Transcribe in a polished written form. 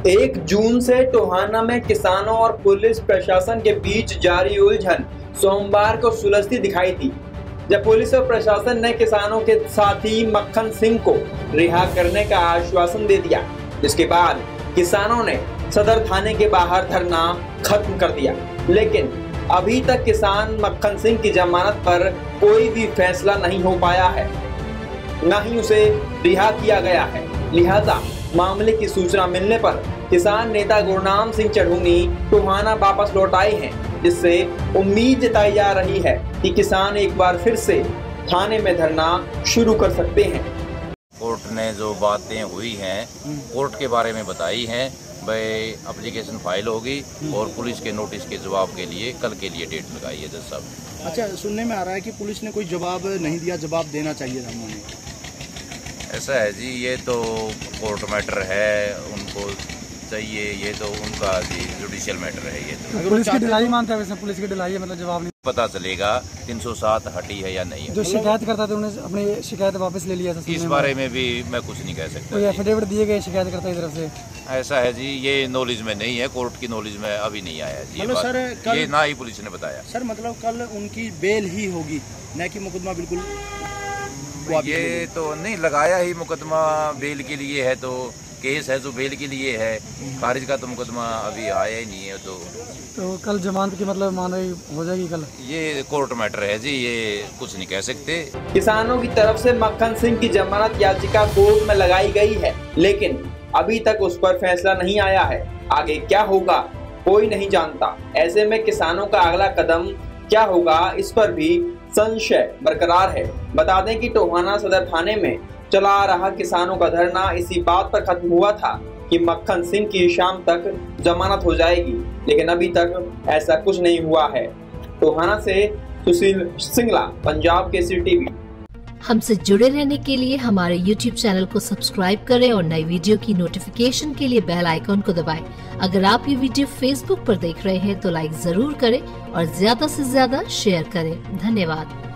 1 जून से टोहाना में किसानों और पुलिस प्रशासन के बीच जारी उलझन सोमवार को सुलझती दिखाई दी, जब पुलिस और प्रशासन ने किसानों के साथी मक्खन सिंह को रिहा करने का आश्वासन दे दिया, जिसके बाद किसानों ने सदर थाने के बाहर धरना खत्म कर दिया। लेकिन अभी तक किसान मक्खन सिंह की जमानत पर कोई भी फैसला नहीं हो पाया है, न ही उसे रिहा किया गया है। लिहाजा मामले की सूचना मिलने पर किसान नेता गुरनाम सिंह चढ़ूनी टोहाना वापस लौट आए हैं, जिससे उम्मीद जताई जा रही है कि किसान एक बार फिर से थाने में धरना शुरू कर सकते हैं। कोर्ट ने जो बातें हुई हैं कोर्ट के बारे में बताई हैं, भाई एप्लीकेशन फाइल होगी और पुलिस के नोटिस के जवाब के लिए कल के लिए डेट लगाई है जज साहब। अच्छा, सुनने में आ रहा है कि पुलिस ने कोई जवाब नहीं दिया, जवाब देना चाहिए था उन्होंने। ऐसा है जी, ये तो कोर्ट मैटर है, उनको चाहिए, ये तो उनका जी जुडिशियल मैटर है। ये तो पुलिस की ढिलाई मानते हैं, वैसे पुलिस की ढिलाई है, मतलब जवाब नहीं पता चलेगा 307 हटी है या नहीं। जो शिकायत करता था उन्हें अपनी शिकायत वापस ले लिया था। इस बारे में भी मैं कुछ नहीं कह सकता। कोई एफिडेविट दिए गए शिकायत करता की तरफ से? ऐसा है जी, ये नॉलेज में नहीं है, कोर्ट की नॉलेज में अभी नहीं आया जी। मतलब सर ये ना ही पुलिस ने बताया सर, मतलब कल उनकी बेल ही होगी, न कि मुकदमा बिल्कुल ये तो नहीं लगाया ही मुकदमा बेल के लिए है, तो केस है जो बेल के लिए है, खारिज का तो मुकदमा अभी आया ही नहीं है। तो कल जमानत की मतलब मानवाई हो जाएगी कल? ये कोर्ट मैटर है जी, ये कुछ नहीं कह सकते। किसानों की तरफ से मक्खन सिंह की जमानत याचिका कोर्ट में लगाई गई है, लेकिन अभी तक उस पर फैसला नहीं आया है। आगे क्या होगा कोई नहीं जानता। ऐसे में किसानों का अगला कदम क्या होगा, इस पर भी संशय बरकरार है। बता दें कि टोहाना सदर थाने में चला आ रहा किसानों का धरना इसी बात पर खत्म हुआ था कि मक्खन सिंह की शाम तक जमानत हो जाएगी, लेकिन अभी तक ऐसा कुछ नहीं हुआ है। टोहाना से सुशील सिंगला, पंजाब केसरी टीवी। हमसे जुड़े रहने के लिए हमारे YouTube चैनल को सब्सक्राइब करें और नई वीडियो की नोटिफिकेशन के लिए बेल आइकॉन को दबाएं। अगर आप ये वीडियो Facebook पर देख रहे हैं तो लाइक जरूर करें और ज्यादा से ज्यादा शेयर करें। धन्यवाद।